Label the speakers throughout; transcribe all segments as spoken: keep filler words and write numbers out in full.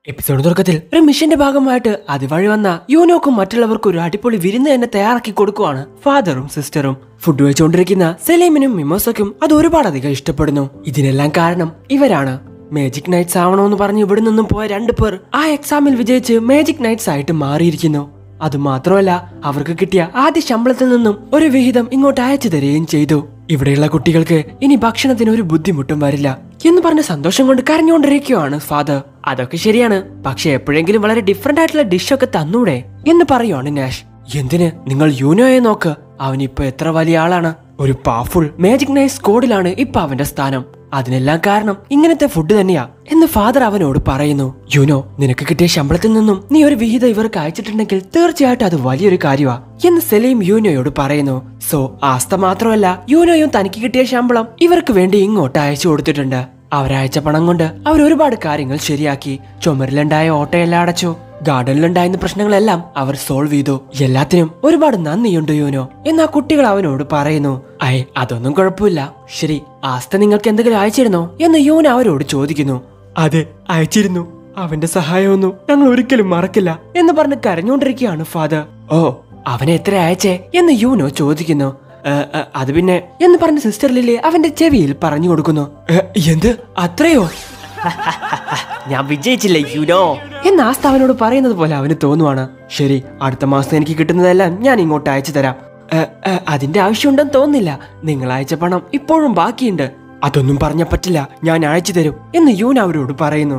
Speaker 1: Episode തുടക്കത്തിൽ ഒരു മിഷന്റെ ഭാഗമായിട്ട് അതുവഴി വന്ന യൂനോക്കും മറ്റുള്ളവർക്കും ഒരു അടിപൊളി വിരുന്ന് തന്നെ തയ്യാറാക്കി കൊടുക്കുവാണ് ഫാദറും സിസ്റ്ററും. ഫുഡ് വെച്ചുകൊണ്ടിരിക്കുന്ന സെലീമിനും മിമോസക്കും അത് ഒരുപാടധികം ഇഷ്ടപ്പെടുന്നു. ഇതിനെല്ലാം കാരണം ഇവരാണ്. മാജിക് നൈറ്റ്സ് ആവണമെന്ന് പറഞ്ഞ് ഇവിടെ നിന്നും പോയ രണ്ടു പേർ ആ എക്സാമിൽ വിജയിച്ച് മാജിക് നൈറ്റ്സ് ആയിട്ട് മാറിയിരിക്കുന്നു. അത് മാത്രമല്ല, അവർക്ക് കിട്ടിയ ആദ്യ ശമ്പളത്തിൽ നിന്നും ഒരു വിഹിതം ഇങ്ങോട്ട് അയച്ചു തരികയും ചെയ്തു. ഇവിടെയുള്ള കുട്ടികൾക്ക് ഇനി ഭക്ഷണത്തിന് ഒരു ബുദ്ധിമുട്ടും വരില്ല എന്ന് പറഞ്ഞ സന്തോഷം കൊണ്ട് കരഞ്ഞുകൊണ്ടിരിക്കുകയാണ് ഫാദർ. അതൊക്കെ ശരിയാണ്, പക്ഷെ എപ്പോഴെങ്കിലും വളരെ ഡിഫറെന്റ് ആയിട്ടുള്ള ഡിഷൊക്കെ തന്നൂടെ എന്ന് പറയുവാണ് നാഷ്. എന്തിന്? നിങ്ങൾ യൂനോയെ നോക്ക്, അവനിപ്പോ എത്ര വലിയ ആളാണ്. ഒരു പവർഫുൾ മാജിക് നൈറ്റ് സ്ക്വാഡിലാണ് ഇപ്പൊ അവന്റെ സ്ഥാനം. അതിനെല്ലാം കാരണം ഇങ്ങനത്തെ ഫുഡ് തന്നെയാ എന്ന് ഫാദർ അവനോട് പറയുന്നു. യൂനോ, നിനക്ക് കിട്ടിയ ശമ്പളത്തിൽ നിന്നും നീ ഒരു വിഹിതം ഇവർക്ക് അയച്ചിട്ടുണ്ടെങ്കിൽ തീർച്ചയായിട്ടും അത് വലിയൊരു കാര്യമാ എന്ന് സെലീം യൂനോയോട് പറയുന്നു. സോ ആസ്ത മാത്രമല്ല, യൂനോയും തനിക്ക് കിട്ടിയ ശമ്പളം ഇവർക്ക് വേണ്ടി ഇങ്ങോട്ട് അയച്ചു കൊടുത്തിട്ടുണ്ട്. അവരയച്ച പണം കൊണ്ട് അവർ ഒരുപാട് കാര്യങ്ങൾ ശരിയാക്കി. ചുമരിലുണ്ടായ ഓട്ടയെല്ലാം അടച്ചു. ഗാർഡനിലുണ്ടായിരുന്ന പ്രശ്നങ്ങളെല്ലാം അവർ സോൾവ് ചെയ്തു. എല്ലാത്തിനും ഒരുപാട് നന്ദിയുണ്ട് യൂനോ എന്ന് ആ കുട്ടികൾ അവനോട് പറയുന്നു. അയ് അതൊന്നും കുഴപ്പമില്ല. ശരി, ആസ്ത നിങ്ങൾക്ക് എന്തെങ്കിലും അയച്ചിരുന്നോ എന്ന് യൂനോ അവരോട് ചോദിക്കുന്നു. അതെ, അയച്ചിരുന്നു. അവന്റെ സഹായമൊന്നും ഞങ്ങൾ ഒരിക്കലും മറക്കില്ല എന്ന് പറഞ്ഞ് കരഞ്ഞുകൊണ്ടിരിക്കുകയാണ് ഫാദർ. ഓ, അവനെ എത്ര അയച്ചേ എന്ന് യൂനോ ചോദിക്കുന്നു. അത് പിന്നെ എന്ന് പറഞ്ഞ സിസ്റ്റർ ലില്ലി അവന്റെ ചെവിയിൽ പറഞ്ഞു കൊടുക്കുന്നു. എന്ത്, അത്രയോ? ഞാൻ വിജയിച്ചില്ലേ യൂനോ എന്ന് ആസ്ത അവനോട് പറയുന്നത് പോലെ അവന് തോന്നുവാണ്. ശരി, അടുത്ത മാസം എനിക്ക് കിട്ടുന്നതെല്ലാം ഞാൻ ഇങ്ങോട്ട് അയച്ചു തരാം. അതിന്റെ ആവശ്യമുണ്ടെന്ന് തോന്നുന്നില്ല. നിങ്ങൾ അയച്ച പണം ഇപ്പോഴും ബാക്കിയുണ്ട്. അതൊന്നും പറഞ്ഞ പറ്റില്ല, ഞാൻ അയച്ചു തരും എന്ന് യൂന അവരോട് പറയുന്നു.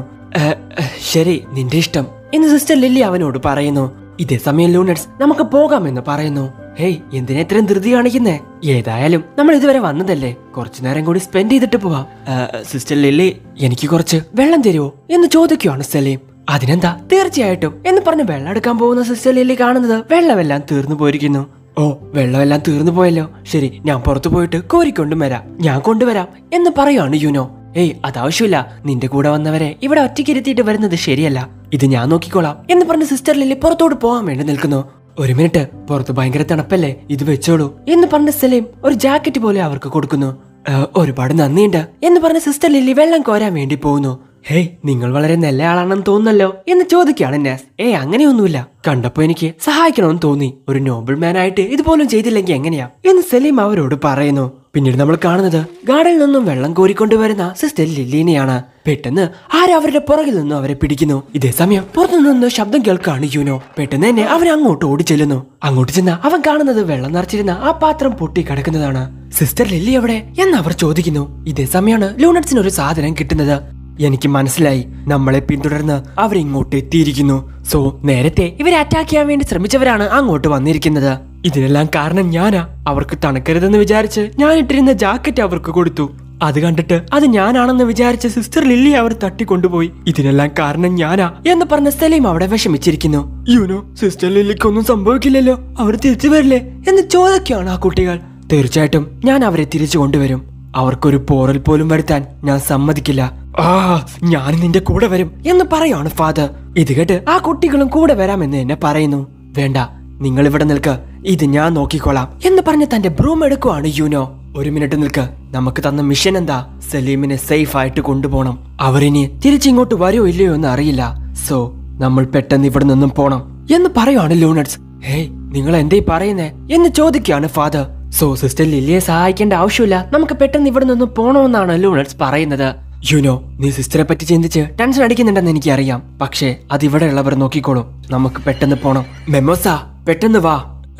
Speaker 1: ശരി, നിന്റെ ഇഷ്ടം എന്ന് സിസ്റ്റർ ലില്ലി അവനോട് പറയുന്നു. ഇതേ സമയം ലൂണറ്റ്സ് നമുക്ക് പോകാമെന്ന് പറയുന്നു. ഹേയ്, എന്തിനാ ഇത്രയും ധൃതി കാണിക്കുന്നേ? ഏതായാലും നമ്മൾ ഇതുവരെ വന്നതല്ലേ, കുറച്ചു നേരം കൂടി സ്പെൻഡ് ചെയ്തിട്ട് പോവാം. സിസ്റ്റർ ലില്ലി, എനിക്ക് കുറച്ച് വെള്ളം തരുമോ എന്ന് ചോദിക്കുവാണ് സലീം. അതിനെന്താ, തീർച്ചയായിട്ടും എന്ന് പറഞ്ഞ് വെള്ളം എടുക്കാൻ പോകുന്ന സിസ്റ്റർ ലില്ലി കാണുന്നത് വെള്ളമെല്ലാം തീർന്നു പോയിരിക്കുന്നു. ഓ, വെള്ളമെല്ലാം തീർന്നു പോയല്ലോ. ശരി, ഞാൻ പുറത്തു പോയിട്ട് കോരിക്കൊണ്ടും വരാം. ഞാൻ കൊണ്ടുവരാം എന്ന് പറയുവാണ് യൂനോ. ഏയ്, അതാവശ്യമില്ല. നിന്റെ കൂടെ വന്നവരെ ഇവിടെ ഒറ്റയ്ക്കിരുത്തിയിട്ട് വരുന്നത് ശരിയല്ല. ഇത് ഞാൻ നോക്കിക്കോളാം എന്ന് പറഞ്ഞ് സിസ്റ്റർ ലില്ലി പുറത്തോട്ട് പോകാൻ വേണ്ടി നിൽക്കുന്നു. ഒരു മിനിറ്റ്, പുറത്ത് ഭയങ്കര തണുപ്പല്ലേ, ഇത് വെച്ചോളൂ എന്ന് പറഞ്ഞ സലീം ഒരു ജാക്കറ്റ് പോലെ അവർക്ക് കൊടുക്കുന്നു. ഒരുപാട് നന്ദിയുണ്ട് എന്ന് പറഞ്ഞ സിസ്റ്റർ ലില്ലി വെള്ളം കോരാൻ വേണ്ടി പോകുന്നു. ഹേയ്, നിങ്ങൾ വളരെ നല്ല ആളാണെന്ന് തോന്നുന്നല്ലോ എന്ന് ചോദിക്കുകയാണ് നാസ്. ഏയ്, അങ്ങനെയൊന്നുമില്ല. കണ്ടപ്പോ എനിക്ക് സഹായിക്കണമെന്ന് തോന്നി. ഒരു നോബിൾ മാൻ ആയിട്ട് ഇതുപോലും ചെയ്തില്ലെങ്കിൽ എങ്ങനെയാ എന്ന് സലീം അവരോട് പറയുന്നു. പിന്നീട് നമ്മൾ കാണുന്നത് ഗാർഡനിൽ നിന്നും വെള്ളം കോരിക്കൊണ്ടുവരുന്ന സിസ്റ്റർ ലില്ലീനെയാണ്. പെട്ടെന്ന് ആരും അവരുടെ പുറകിൽ നിന്നും അവരെ പിടിക്കുന്നു. ഇതേ സമയം പുറത്തു നിന്ന് ശബ്ദം കേൾക്കാണ് യൂനോ. പെട്ടെന്ന് തന്നെ അവൻ അങ്ങോട്ട് ഓടി ചെല്ലുന്നു. അങ്ങോട്ട് ചെന്ന അവൻ കാണുന്നത് വെള്ളം നിറച്ചിരുന്ന ആ പാത്രം പൊട്ടി കിടക്കുന്നതാണ്. സിസ്റ്റർ ലില്ലി എവിടെ എന്ന് അവർ ചോദിക്കുന്നു. ഇതേ സമയമാണ് ലൂണറ്റ്സിന് ഒരു സാധനം കിട്ടുന്നത്. എനിക്ക് മനസ്സിലായി, നമ്മളെ പിന്തുടർന്ന് അവരിങ്ങോട്ട് എത്തിയിരിക്കുന്നു. സോ നേരത്തെ ഇവരെ അറ്റാക്ക് ചെയ്യാൻ വേണ്ടി ശ്രമിച്ചവരാണ് അങ്ങോട്ട് വന്നിരിക്കുന്നത്. ഇതിനെല്ലാം കാരണം ഞാനാ. അവർക്ക് തണുക്കരുതെന്ന് വിചാരിച്ച് ഞാൻ ഇട്ടിരുന്ന ജാക്കറ്റ് അവർക്ക് കൊടുത്തു. അത് കണ്ടിട്ട് അത് ഞാനാണെന്ന് വിചാരിച്ച് സിസ്റ്റർ ലില്ലി അവർ തട്ടിക്കൊണ്ടുപോയി. ഇതിനെല്ലാം കാരണം ഞാനാ എന്ന് പറഞ്ഞ സലീം അവിടെ വിഷമിച്ചിരിക്കുന്നു. യൂനോ, സിസ്റ്റർ ലില്ലിക്കൊന്നും സംഭവിക്കില്ലല്ലോ, അവർ തിരിച്ചു വരില്ലേ എന്ന് ചോദിക്കുകയാണ് ആ കുട്ടികൾ. തീർച്ചയായിട്ടും ഞാൻ അവരെ തിരിച്ചു കൊണ്ടുവരും. അവർക്കൊരു പോറൽ പോലും വരുത്താൻ ഞാൻ സമ്മതിക്കില്ല. ആ, ഞാൻ നിന്റെ കൂടെ വരും എന്ന് പറയാണ് ഫാദർ. ഇത് കേട്ട് ആ കുട്ടികളും കൂടെ വരാമെന്ന് എന്നെ പറയുന്നു. വേണ്ട, നിങ്ങൾ ഇവിടെ നിൽക്ക്, ഇത് ഞാൻ നോക്കിക്കോളാം എന്ന് പറഞ്ഞ് തന്റെ ബ്രൂം എടുക്കുവാണ് യൂനോ. ഒരു മിനിറ്റ് നിൽക്ക്, നമുക്ക് തന്ന മിഷൻ എന്താ? സലീമിനെ സേഫ് ആയിട്ട് കൊണ്ടുപോകണം. അവരിനി തിരിച്ചിങ്ങോട്ട് വരുമോ ഇല്ലയോ എന്ന് അറിയില്ല. സോ നമ്മൾ പെട്ടെന്ന് ഇവിടെ നിന്നും പോണം എന്ന് പറയുവാണ് ലൂണറ്റ്സ്. ഹേയ്, നിങ്ങൾ എന്തേ പറയുന്നേ എന്ന് ചോദിക്കുകയാണ് ഫാദർ. സോ സിസ്റ്റർ ലില്ലിയെ സഹായിക്കേണ്ട ആവശ്യമില്ല, നമുക്ക് പെട്ടെന്ന് ഇവിടെ നിന്നും പോണമെന്നാണ് ലൂണറ്റ്സ് പറയുന്നത്. യൂനോ, നീ സിസ്റ്ററെ പറ്റി ചിന്തിച്ച് ടെൻഷൻ അടിക്കുന്നുണ്ടെന്ന് എനിക്കറിയാം. പക്ഷേ അത് ഇവിടെ ഉള്ളവർ നോക്കിക്കോളും. നമുക്ക് പെട്ടെന്ന് പോണം. മെമോസ, പെട്ടെന്ന് വാ.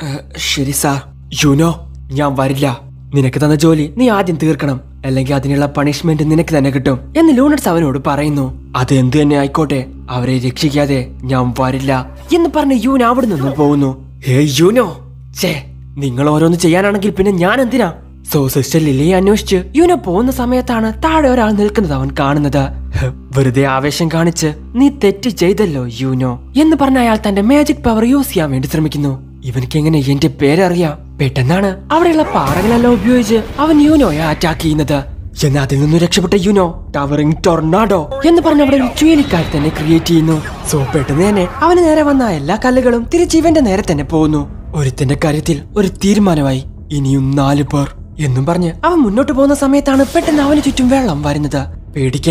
Speaker 1: ശരി സാർ. യൂനോ, ഞാൻ വരില്ല. നിനക്ക് തന്ന ജോലി നീ ആദ്യം തീർക്കണം, അല്ലെങ്കിൽ അതിനുള്ള പണിഷ്മെന്റ് നിനക്ക് തന്നെ കിട്ടും എന്ന് ലൂണറ്റ്സ് അവനോട് പറയുന്നു. അത് എന്ത് തന്നെ ആയിക്കോട്ടെ, അവരെ രക്ഷിക്കാതെ ഞാൻ വരില്ല എന്ന് പറഞ്ഞ് യൂനോ അവിടെ നിന്നും പോകുന്നു. ഹേ യൂനോ, ചേ, നിങ്ങൾ ഓരോന്ന് ചെയ്യാനാണെങ്കിൽ പിന്നെ ഞാൻ എന്തിനാ? സോ സിസ്റ്റർ ലില്ലിയെ അന്വേഷിച്ച് യൂനോ പോകുന്ന സമയത്താണ് താഴെ ഒരാൾ നിൽക്കുന്നത് അവൻ കാണുന്നത്. വെറുതെ ആവേശം കാണിച്ച് നീ തെറ്റ് ചെയ്തല്ലോ യൂനോ എന്ന് പറഞ്ഞ അയാൾ തന്റെ മാജിക് പവർ യൂസ് ചെയ്യാൻ വേണ്ടി ശ്രമിക്കുന്നു. ഇവനക്ക് എങ്ങനെ എന്റെ പേരറിയാം? പെട്ടെന്നാണ് അവിടെയുള്ള പാറകളെല്ലാം ഉപയോഗിച്ച് അവൻ യൂനോയെ അറ്റാക്ക് ചെയ്യുന്നത്. എന്നാൽ അതിൽ നിന്നും രക്ഷപ്പെട്ട യൂനോ ടവറിംഗ് ടൊർണാഡോ എന്ന് പറഞ്ഞ അവിടെ ഒരു ചുഴലിക്കാറ്റ് തന്നെ ക്രിയേറ്റ് ചെയ്യുന്നു. സോ പെട്ടെന്ന് തന്നെ അവന് നേരെ വന്ന എല്ലാ കല്ലുകളും തിരിച്ച് ഇവന്റെ നേരെ തന്നെ പോകുന്നു. ഒരുത്തന്റെ കാര്യത്തിൽ ഒരു തീരുമാനമായി. ഇനിയും നാലു പേർ എന്നും പറഞ്ഞ് അവൻ മുന്നോട്ട് പോകുന്ന സമയത്താണ് പെട്ടെന്ന് അവന് ചുറ്റും വെള്ളം വരുന്നത്. പേടിക്കണ്ട,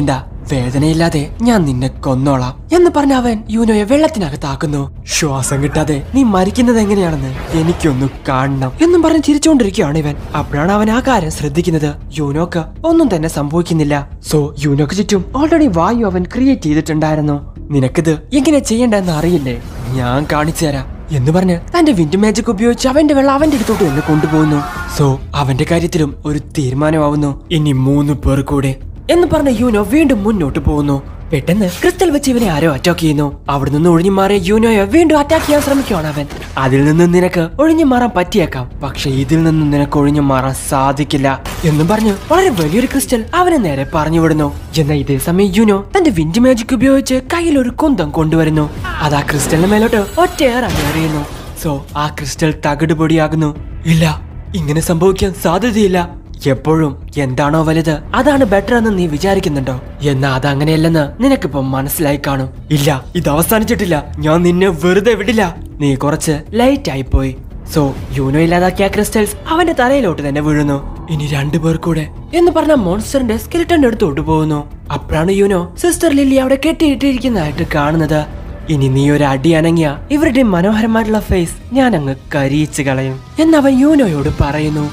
Speaker 1: വേദനയില്ലാതെ ഞാൻ നിന്നെ കൊന്നോളാം എന്ന് പറഞ്ഞ അവൻ യൂനോയെ വെള്ളത്തിനകത്താക്കുന്നു. ശ്വാസം കിട്ടാതെ നീ മരിക്കുന്നത് എങ്ങനെയാണെന്ന് എനിക്കൊന്ന് കാണണം എന്നും പറഞ്ഞ് ചിരിച്ചുകൊണ്ടിരിക്കുകയാണ് ഇവൻ. അപ്പോഴാണ് അവൻ ആ കാര്യം ശ്രദ്ധിക്കുന്നത്. യൂനോക്ക് ഒന്നും തന്നെ സംഭവിക്കുന്നില്ല. സോ യൂനോക്ക് ചുറ്റും ഓൾറെഡി വായു അവൻ ക്രിയേറ്റ് ചെയ്തിട്ടുണ്ടായിരുന്നു. നിനക്കിത് എങ്ങനെ ചെയ്യേണ്ടെന്ന് അറിയില്ലേ, ഞാൻ കാണിച്ചു തരാം എന്ന് പറഞ്ഞ് തന്റെ വിൻഡ് മാജിക് ഉപയോഗിച്ച് അവന്റെ വെള്ളം അവന്റെ അടുത്തോട്ട് തന്നെ കൊണ്ടുപോകുന്നു. സോ അവന്റെ കാര്യത്തിലും ഒരു തീരുമാനമാവുന്നു. ഇനി മൂന്ന് പേർ കൂടെ എന്ന് പറഞ്ഞ യൂനോ വീണ്ടും മുന്നോട്ട് പോകുന്നു. പെട്ടെന്ന് ക്രിസ്റ്റൽ വെച്ച് ഇവനെ ആരോ അറ്റാക്ക് ചെയ്യുന്നു. അവിടെ നിന്ന് ഒഴിഞ്ഞു മാറിയ യൂനോയെ വീണ്ടും അറ്റാക്ക് ചെയ്യാൻ ശ്രമിക്കുകയാണ് അവൻ. അതിൽ നിന്ന് നിനക്ക് ഒഴിഞ്ഞു മാറാൻ പറ്റിയേക്കാം, പക്ഷെ ഇതിൽ നിന്നും നിനക്ക് ഒഴിഞ്ഞു മാറാൻ സാധിക്കില്ല എന്നും പറഞ്ഞു വളരെ വലിയൊരു ക്രിസ്റ്റൽ അവനെ നേരെ പറഞ്ഞു വിടുന്നു. എന്നാൽ ഇതേ സമയം യൂനോ തന്റെ വിൻഡ് മാജിക് ഉപയോഗിച്ച് കയ്യിൽ ഒരു കുന്തം കൊണ്ടുവരുന്നു. അത് ആ ക്രിസ്റ്റലിന് മേലോട്ട് ഒറ്റയേറാൻ എറിയുന്നു. സോ ആ ക്രിസ്റ്റൽ തകിട് പൊടിയാകുന്നു. ഇല്ല, ഇങ്ങനെ സംഭവിക്കാൻ സാധ്യതയില്ല. എപ്പോഴും എന്താണോ വലുത് അതാണ് ബെറ്റർ എന്ന് നീ വിചാരിക്കുന്നുണ്ടോ? എന്നാ അതങ്ങനെയല്ലെന്ന് നിനക്കിപ്പോ മനസ്സിലായി കാണും. ഇല്ല, ഇത് അവസാനിച്ചിട്ടില്ല. ഞാൻ നിന്നെ വെറുതെ വിടില്ല. നീ കുറച്ച് ലൈറ്റ് ആയി പോയി. സോ യൂനോ ഇല്ലാതാക്കിയ ക്രിസ്റ്റൽസ് അവന്റെ തലയിലോട്ട് തന്നെ വീഴുന്നു. ഇനി രണ്ടു പേർ കൂടെ എന്ന് പറഞ്ഞ മോൺസ്റ്ററിന്റെ സ്കെലിറ്റന്റെ അടുത്തോട്ട് പോകുന്നു. അപ്പോഴാണ് യൂനോ സിസ്റ്റർ ലില്ലി അവിടെ കെട്ടിയിട്ടിരിക്കുന്നതായിട്ട് കാണുന്നത്. ഇനി നീ ഒരു അടി അനങ്ങിയ ഇവരുടെ മനോഹരമായിട്ടുള്ള ഫേസ് ഞാൻ അങ്ങ് കരിയിച്ചു കളയും എന്നവൻ യൂനോയോട് പറയുന്നു.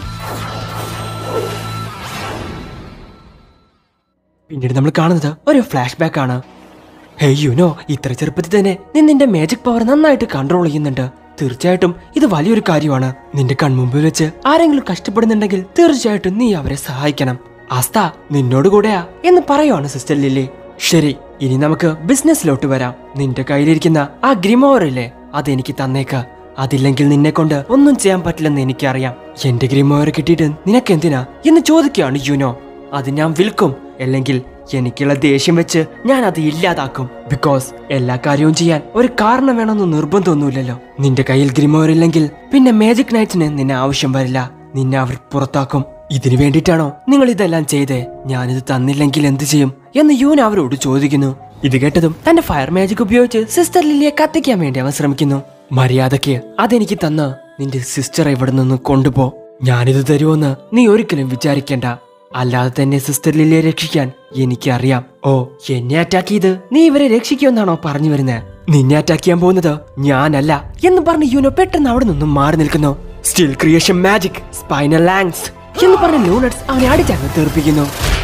Speaker 1: പിന്നീട് നമ്മൾ കാണുന്നത് ഒരു ഫ്ലാഷ് ബാക്ക് ആണ്. ഹേ യൂനോ, ഇത്ര ചെറുപ്പത്തിൽ തന്നെ നീ നിന്റെ മാജിക് പവർ നന്നായിട്ട് കൺട്രോൾ ചെയ്യുന്നുണ്ട്. തീർച്ചയായിട്ടും ഇത് വലിയൊരു കാര്യമാണ്. നിന്റെ കൺമുമ്പിൽ വെച്ച് ആരെങ്കിലും കഷ്ടപ്പെടുന്നുണ്ടെങ്കിൽ തീർച്ചയായിട്ടും നീ അവരെ സഹായിക്കണം. ആസ്ത നിന്നോട് കൂടെയാ എന്ന് പറയുവാണ് സിസ്റ്റർ ലില്ലി. ശരി, ഇനി നമുക്ക് ബിസിനസ്സിലോട്ട് വരാം. നിന്റെ കയ്യിലിരിക്കുന്ന ആ ഗ്രിമോർ ഇല്ലേ, അതെനിക്ക് തന്നേക്ക്. അതില്ലെങ്കിൽ നിന്നെ കൊണ്ട് ഒന്നും ചെയ്യാൻ പറ്റില്ലെന്ന് എനിക്കറിയാം. എന്റെ ഗ്രിമോർ കിട്ടിയിട്ട് നിനക്കെന്തിനാ എന്ന് ചോദിക്കുകയാണ് യൂനോ. അത് ഞാൻ വിൽക്കും, അല്ലെങ്കിൽ എനിക്കുള്ള ദേഷ്യം വെച്ച് ഞാൻ അത് ഇല്ലാതാക്കും. ബിക്കോസ് എല്ലാ കാര്യവും ചെയ്യാൻ ഒരു കാരണം വേണമെന്ന് നിർബന്ധമൊന്നുമില്ലല്ലോ. നിന്റെ കയ്യിൽ ഗ്രിമോർ ഇല്ലെങ്കിൽ പിന്നെ മാജിക് നൈറ്റ്സിന് നിന്നെ ആവശ്യം വരില്ല. നിന്നെ അവർ പുറത്താക്കും. ഇതിനു വേണ്ടിയിട്ടാണോ നിങ്ങൾ ഇതെല്ലാം ചെയ്തേ? ഞാനിത് തന്നില്ലെങ്കിൽ എന്ത് ചെയ്യും എന്ന് യൂൻ അവരോട് ചോദിക്കുന്നു. ഇത് കേട്ടതും തന്റെ ഫയർ മാജിക് ഉപയോഗിച്ച് സിസ്റ്റർ ലില്ലിയെ കത്തിക്കാൻ വേണ്ടി അവൻ ശ്രമിക്കുന്നു. മര്യാദയ്ക്ക് അതെനിക്ക് തന്ന് നിന്റെ സിസ്റ്റർ ഇവിടെ നിന്ന് കൊണ്ടുപോ. ഞാനിത് തരുമെന്ന് നീ ഒരിക്കലും വിചാരിക്കേണ്ട. അല്ലാതെ തന്നെ സിസ്റ്റർ ലില്ലിയെ രക്ഷിക്കാൻ എനിക്കറിയാം. ഓ, എന്നെ അറ്റാക്ക് ചെയ്ത് നീ ഇവരെ രക്ഷിക്കുമെന്നാണോ പറഞ്ഞു വരുന്നത്? നിന്നെ അറ്റാക്ക് ചെയ്യാൻ പോകുന്നത് ഞാനല്ല എന്ന് പറഞ്ഞ് യൂനോ പെട്ടെന്ന് അവിടെ നിന്നും മാറി നിൽക്കുന്നു. Still creation magic spinal lungs എന്ന് പറഞ്ഞ ലൂണറ്റ്സ് അവനെ അടിച്ചങ്ങ് തീർപ്പിക്കുന്നു.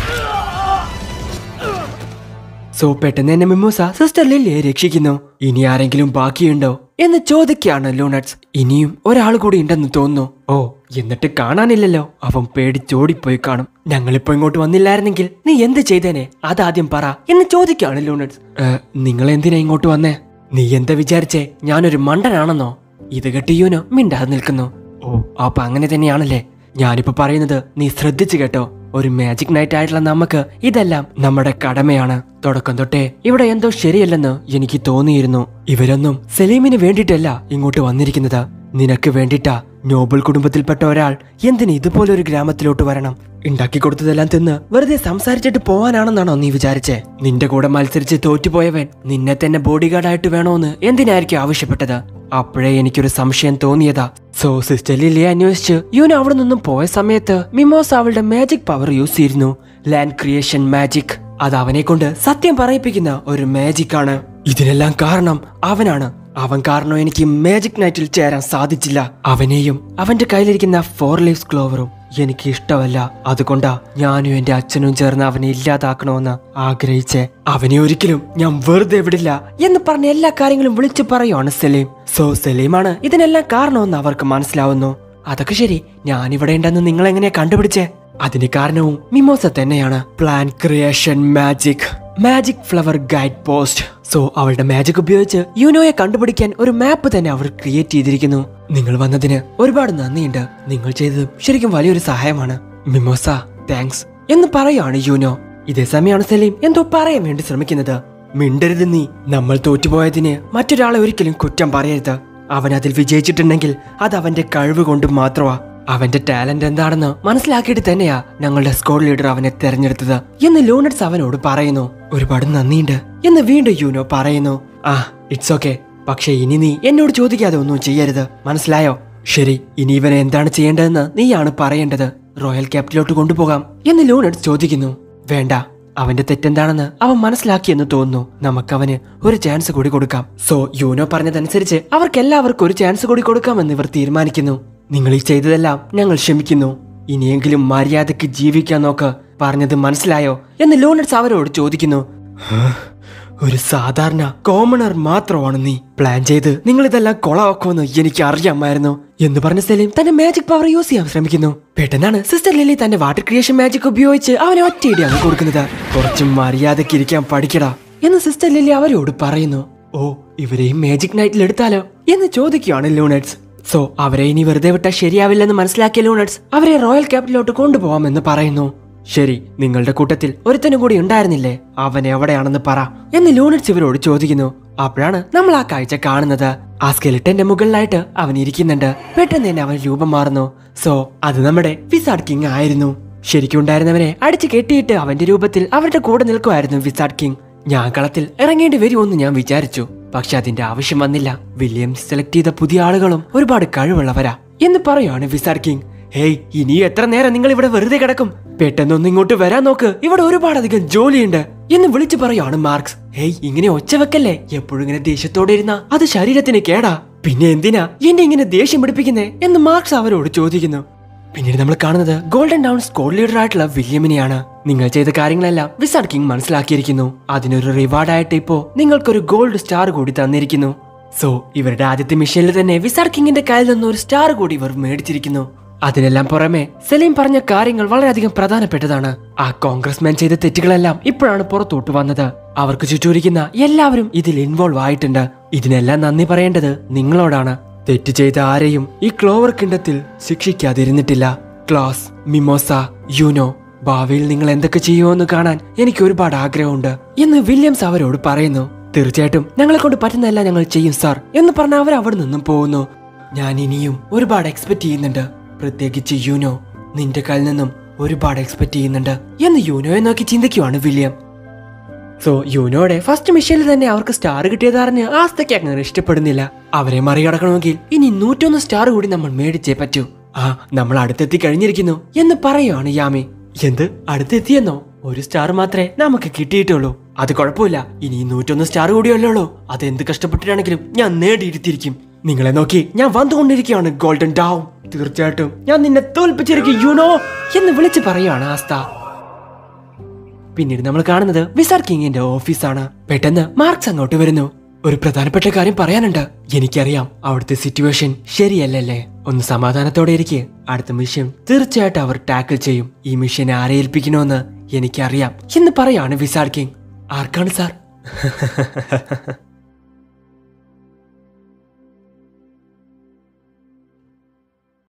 Speaker 1: സോ പെട്ടെന്ന് തന്നെ മിമോസ സിസ്റ്റർ ലില്ലിയെ രക്ഷിക്കുന്നു. ഇനി ആരെങ്കിലും ബാക്കിയുണ്ടോ എന്ന് ചോദിക്കുകയാണ് ലൂണറ്റ്സ്. ഇനിയും ഒരാൾ കൂടി ഉണ്ടെന്ന് തോന്നുന്നു. ഓ, എന്നിട്ട് കാണാനില്ലല്ലോ. അവൻ പേടിച്ചോടിപ്പോയി കാണും. ഞങ്ങളിപ്പോ ഇങ്ങോട്ട് വന്നില്ലായിരുന്നെങ്കിൽ നീ എന്ത് ചെയ്തേനെ? അതാദ്യം പറ എന്ന് ചോദിക്കുകയാണ് ലൂണറ്റ്സ്. നിങ്ങൾ എന്തിനാ ഇങ്ങോട്ട് വന്നേ? നീ എന്താ വിചാരിച്ചേ ഞാനൊരു മണ്ടനാണെന്നോ? ഇത് കേട്ട് യൂനോ മിണ്ടാതെ നിൽക്കുന്നു. ഓ, അപ്പൊ അങ്ങനെ തന്നെയാണല്ലേ. ഞാനിപ്പോ പറയുന്നത് നീ ശ്രദ്ധിച്ചു കേട്ടോ. ഒരു മാജിക് നൈറ്റ് ആയിട്ടുള്ള നമുക്ക് ഇതെല്ലാം നമ്മുടെ കടമയാണ്. തുടക്കം തൊട്ടേ ഇവിടെ എന്തോ ശരിയല്ലെന്ന് എനിക്ക് തോന്നിയിരുന്നു. ഇവരൊന്നും സലീമിന് വേണ്ടിയിട്ടല്ല ഇങ്ങോട്ട് വന്നിരിക്കുന്നത്, നിനക്ക് വേണ്ടിട്ടാ. നോബൽ കുടുംബത്തിൽപ്പെട്ട ഒരാൾ എന്തിന് ഇതുപോലൊരു ഗ്രാമത്തിലോട്ട് വരണം? ഉണ്ടാക്കി കൊടുത്തതെല്ലാം തിന്ന് വെറുതെ സംസാരിച്ചിട്ട് പോവാനാണെന്നാണോ നീ വിചാരിച്ചേ? നിന്റെ കൂടെ മത്സരിച്ച് തോറ്റുപോയവൻ നിന്നെ തന്നെ ബോഡി ഗാർഡായിട്ട് വേണോന്ന് എന്തിനായിരിക്കും ആവശ്യപ്പെട്ടത്? അപ്പോഴേ എനിക്കൊരു സംശയം തോന്നിയതാ. സോ സിസ്റ്റർ ലില്ലിയെ അന്വേഷിച്ച് യൂനോ അവിടെ നിന്നും പോയ സമയത്ത് മിമോസ അവളുടെ മാജിക് പവർ യൂസ് ചെയ്തിരുന്നു. Land creation magic. അത് അവനെ കൊണ്ട് സത്യം പറയിപ്പിക്കുന്ന ഒരു മാജിക് ആണ്. ഇതിനെല്ലാം കാരണം അവനാണ്. അവൻ കാരണം എനിക്ക് മാജിക് നൈറ്റിൽ ചേരാൻ സാധിച്ചില്ല. അവനെയും അവന്റെ കയ്യിലിരിക്കുന്ന ഫോർ ലീവ്സ് ക്ലോവറും എനിക്ക് ഇഷ്ടമല്ല. അതുകൊണ്ടാ ഞാനും എന്റെ അച്ഛനും ചേർന്ന് അവനെ ഇല്ലാതാക്കണമെന്ന് ആഗ്രഹിച്ചേ. അവനെ ഒരിക്കലും ഞാൻ വെറുതെ വിടില്ല എന്ന് പറഞ്ഞ എല്ലാ കാര്യങ്ങളും വിളിച്ചു പറയുവാണ് സലീം. സോ സലീമാണ് ഇതിനെല്ലാം കാരണമെന്ന് അവർക്ക് മനസ്സിലാവുന്നു. അതൊക്കെ ശരി, ഞാനിവിടെ ഉണ്ടെന്ന് നിങ്ങൾ എങ്ങനെയാ കണ്ടുപിടിച്ചേ? അതിന് കാരണവും മിമോസ തന്നെയാണ്. Plan creation magic magic flower guide post. So അവളുടെ മാജിക് ഉപയോഗിച്ച് യൂനോയെ കണ്ടുപിടിക്കാൻ ഒരു മാപ്പ് തന്നെ അവർ ക്രിയേറ്റ് ചെയ്തിരിക്കുന്നു. നിങ്ങൾ വന്നതിന് ഒരുപാട് നന്ദിയുണ്ട്. നിങ്ങൾ ചെയ്തത് ശരിക്കും വലിയൊരു സഹായമാണ്. മിമോസ താങ്ക്സ് എന്ന് പറയാണ് യൂനോ. ഇതേ സമയമാണ് സലീം എന്തോ പറയാൻ വേണ്ടി ശ്രമിക്കുന്നത്. മിണ്ടരുത് നീ. നമ്മൾ തോറ്റുപോയതിന് മറ്റൊരാളെ ഒരിക്കലും കുറ്റം പറയരുത്. അവൻ അതിൽ വിജയിച്ചിട്ടുണ്ടെങ്കിൽ അത് അവന്റെ കഴിവ് കൊണ്ട് മാത്രമാ. അവന്റെ ടാലന്റ് എന്താണെന്ന് മനസ്സിലാക്കിയിട്ട് തന്നെയാ ഞങ്ങളുടെ സ്ക്വാഡ് ലീഡർ അവനെ തെരഞ്ഞെടുത്തത് എന്ന് ലൂണറ്റ്സ് അവനോട് പറയുന്നു. ഒരുപാട് നന്ദിയുണ്ട് എന്ന് വീണ്ടും യൂനോ പറയുന്നു. ആ, ഇറ്റ്സ് ഓക്കെ. പക്ഷെ ഇനി നീ എന്നോട് ചോദിക്കാതെ ഒന്നും ചെയ്യരുത്, മനസ്സിലായോ? ശരി, ഇനി ഇവനെ എന്താണ് ചെയ്യേണ്ടതെന്ന് നീയാണ് പറയേണ്ടത്. റോയൽ ക്യാപിറ്റലോട്ട് കൊണ്ടുപോകാം എന്ന് ലൂണറ്റ്സ് ചോദിക്കുന്നു. വേണ്ട, അവന്റെ തെറ്റെന്താണെന്ന് അവൻ മനസ്സിലാക്കിയെന്ന് തോന്നുന്നു. നമുക്കവന് ഒരു ചാൻസ് കൂടി കൊടുക്കാം. സോ യൂനോ പറഞ്ഞതനുസരിച്ച് അവർക്ക് എല്ലാവർക്കും ഒരു ചാൻസ് കൂടി കൊടുക്കാമെന്ന് ഇവർ തീരുമാനിക്കുന്നു. നിങ്ങൾ ഈ ചെയ്തതെല്ലാം ഞങ്ങൾ ക്ഷമിക്കുന്നു. ഇനിയെങ്കിലും മര്യാദക്ക് ജീവിക്കാൻ നോക്ക്. പറഞ്ഞത് മനസ്സിലായോ എന്ന് ലൂണറ്റ്സ് അവരോട് ചോദിക്കുന്നു. ഒരു സാധാരണ കോമണർ മാത്രമാണ് നീ. പ്ലാൻ ചെയ്ത് നിങ്ങൾ ഇതെല്ലാം കൊളാക്കുമെന്ന് എനിക്ക് അറിയാമായിരുന്നു എന്ന് പറഞ്ഞ സെലിം തന്റെ മാജിക് പവർ യൂസ് ചെയ്യാൻ ശ്രമിക്കുന്നു. പെട്ടെന്നാണ് സിസ്റ്റർ ലില്ലി തന്റെ വാട്ടർ ക്രിയേഷൻ മാജിക് ഉപയോഗിച്ച് അവനെ ഒറ്റയിടിയാണ് കൊടുക്കുന്നത്. കുറച്ചും മര്യാദക്ക് ഇരിക്കാൻ പഠിക്കടാ എന്ന് സിസ്റ്റർ ലില്ലി അവരോട് പറയുന്നു. ഓ, ഇവരെയും മാജിക് നൈറ്റിൽ എടുത്താലോ എന്ന് ചോദിക്കുകയാണ് ലൂണറ്റ്സ്. സോ അവരെ ഇനി വെറുതെ വിട്ടാൽ ശരിയാവില്ലെന്ന് മനസ്സിലാക്കിയ ലൂണറ്റ്സ് അവരെ റോയൽ ക്യാപിറ്റലിലോട്ട് കൊണ്ടുപോകാമെന്ന് പറയുന്നു. ശരി, നിങ്ങളുടെ കൂട്ടത്തിൽ ഒരുത്തനും കൂടി ഉണ്ടായിരുന്നില്ലേ? അവൻ എവിടെയാണെന്ന് പറ എന്ന് ലൂണറ്റ്സ് ഇവരോട് ചോദിക്കുന്നു. അപ്പോഴാണ് നമ്മൾ ആ കാഴ്ച കാണുന്നത്. ആ സ്കെലിട്ടന്റെ മുകളിലായിട്ട് അവൻ ഇരിക്കുന്നുണ്ട്. പെട്ടെന്ന് തന്നെ അവൻ രൂപം മാറുന്നു. സോ അത് നമ്മുടെ വിസാർഡ് കിങ് ആയിരുന്നു. ശരിക്കും ഉണ്ടായിരുന്നവനെ അടിച്ചു കെട്ടിയിട്ട് അവന്റെ രൂപത്തിൽ അവരുടെ കൂടെ നിൽക്കുമായിരുന്നു വിസാർഡ് കിങ്. ഞാൻ കളത്തിൽ ഇറങ്ങേണ്ടി വരുമെന്ന് ഞാൻ വിചാരിച്ചു, പക്ഷെ അതിന്റെ ആവശ്യം വന്നില്ല. വില്യംസ് സെലക്ട് ചെയ്ത പുതിയ ആളുകളും ഒരുപാട് കഴിവുള്ളവരാ എന്ന് പറയുകയാണ് വിസാർഡ് കിങ്. ഹേയ്, ഇനി എത്ര നേരം നിങ്ങൾ ഇവിടെ വെറുതെ കിടക്കും? പെട്ടെന്നൊന്ന് ഇങ്ങോട്ട് വരാൻ നോക്ക്, ഇവിടെ ഒരുപാടധികം ജോലിയുണ്ട് എന്ന് വിളിച്ചു പറയാണ് മാർക്സ്. ഹേയ്, ഇങ്ങനെ ഒച്ച വെക്കല്ലേ. എപ്പോഴും ഇങ്ങനെ ദേഷ്യത്തോടെ ഇരുന്ന അത് ശരീരത്തിന് കേടാ. പിന്നെ എന്തിനാ എന്നെ ഇങ്ങനെ ദേഷ്യം പിടിപ്പിക്കുന്നേ എന്ന് മാർക്സ് അവരോട് ചോദിക്കുന്നു. പിന്നീട് നമ്മൾ കാണുന്നത് ഗോൾഡൻ ഡൗൺ സ്ക്വാഡ് ലീഡർ ആയിട്ടുള്ള വില്യമിനെയാണ്. നിങ്ങൾ ചെയ്ത കാര്യങ്ങളെല്ലാം വിസാർഡ് കിങ് മനസ്സിലാക്കിയിരിക്കുന്നു. അതിനൊരു റിവാർഡായിട്ട് ഇപ്പോ നിങ്ങൾക്കൊരു ഗോൾഡ് സ്റ്റാർ കൂടി തന്നിരിക്കുന്നു. സോ ഇവരുടെ ആദ്യത്തെ മിഷനിൽ തന്നെ വിസാർഡ് കിങ്ങിന്റെ കയ്യിൽ നിന്ന് ഒരു സ്റ്റാർ കൂടി ഇവർ മേടിച്ചിരിക്കുന്നു. അതിനെല്ലാം പുറമെ സെലീം പറഞ്ഞ കാര്യങ്ങൾ വളരെയധികം പ്രധാനപ്പെട്ടതാണ്. ആ കോൺഗ്രസ്മാൻ ചെയ്ത തെറ്റുകളെല്ലാം ഇപ്പോഴാണ് പുറത്തോട്ട് വന്നത്. അവർക്ക് ചുറ്റൂരിക്കുന്ന എല്ലാവരും ഇതിൽ ഇൻവോൾവ് ആയിട്ടുണ്ട്. ഇതിനെല്ലാം നന്ദി പറയേണ്ടത് നിങ്ങളോടാണ്. തെറ്റ് ചെയ്ത ആരെയും ഈ ക്ലോവർ കിണ്ടത്തിൽ ശിക്ഷിക്കാതിരുന്നിട്ടില്ല. ക്ലാസ്, മിമോസ, യൂനോ, ഭാവിയിൽ നിങ്ങൾ എന്തൊക്കെ ചെയ്യുമെന്ന് കാണാൻ എനിക്ക് ഒരുപാട് ആഗ്രഹമുണ്ട് എന്ന് വില്യംസ് അവരോട് പറയുന്നു. തീർച്ചയായിട്ടും ഞങ്ങളെ കൊണ്ട് പറ്റുന്നതെല്ലാം ഞങ്ങൾ ചെയ്യും സാർ എന്ന് പറഞ്ഞ അവർ അവിടെ നിന്നും പോകുന്നു. ഞാൻ ഇനിയും ഒരുപാട് എക്സ്പെക്ട് ചെയ്യുന്നുണ്ട്, പ്രത്യേകിച്ച് യൂനോ. നിന്റെ കയ്യിൽ നിന്നും ഒരുപാട് എക്സ്പെക്ട് ചെയ്യുന്നുണ്ട് എന്ന് യൂനോയെ നോക്കി ചിന്തിക്കുവാണ് വില്യം. സോ യൂനോയുടെ ഫസ്റ്റ് മിഷനിൽ തന്നെ അവർക്ക് സ്റ്റാർ കിട്ടിയതറിഞ്ഞ് ആസ്തയ്ക്ക് അങ്ങനെ ഇഷ്ടപ്പെടുന്നില്ല. അവരെ മറികടക്കണമെങ്കിൽ ഇനി നൂറ്റൊന്ന് സ്റ്റാർ കൂടി നമ്മൾ മേടിച്ചേ പറ്റൂ. ആ, നമ്മൾ അടുത്തെത്തി കഴിഞ്ഞിരിക്കുന്നു എന്ന് പറയുവാണ് യാമി. എന്ത് അടുത്തെത്തിയെന്നോ? ഒരു സ്റ്റാർ മാത്രമേ നമുക്ക് കിട്ടിയിട്ടുള്ളൂ. അത് കുഴപ്പമില്ല, ഇനി നൂറ്റൊന്ന് സ്റ്റാർ കൂടിയല്ലേ ഉള്ളൂ. അത് എന്ത് കഷ്ടപ്പെട്ടിട്ടാണെങ്കിലും ഞാൻ നേടിയിരുത്തിയിരിക്കും. നിങ്ങളെ നോക്കി ഞാൻ വന്നുകൊണ്ടിരിക്കുകയാണ് ഗോൾഡൻ ഡൗൺ. തീർച്ചയായിട്ടും ഞാൻ നിന്നെ തോൽപ്പിച്ചിരിക്കും യൂനോ എന്ന് വിളിച്ചു പറയുകയാണ് ആസ്ത. പിന്നീട് നമ്മൾ കാണുന്നത് വിസാർഡ് കിങ്ങിന്റെ ഓഫീസാണ്. പെട്ടെന്ന് മാർക്സ് അങ്ങോട്ട് വരുന്നു. ഒരു പ്രധാനപ്പെട്ട കാര്യം പറയാനുണ്ട്. എനിക്കറിയാം അവിടുത്തെ സിറ്റുവേഷൻ ശരിയല്ലല്ലേ. ഒന്ന് സമാധാനത്തോടെ ഇരിക്കെ. അടുത്ത മിഷൻ തീർച്ചയായിട്ടും അവർ ടാക്കിൾ ചെയ്യും. ഈ മിഷൻ ആരെ ഏൽപ്പിക്കണമെന്ന് എനിക്കറിയാം എന്ന് പറയാണ് വിസാർഡ് കിങ്. ആർക്കാണ് സാർ?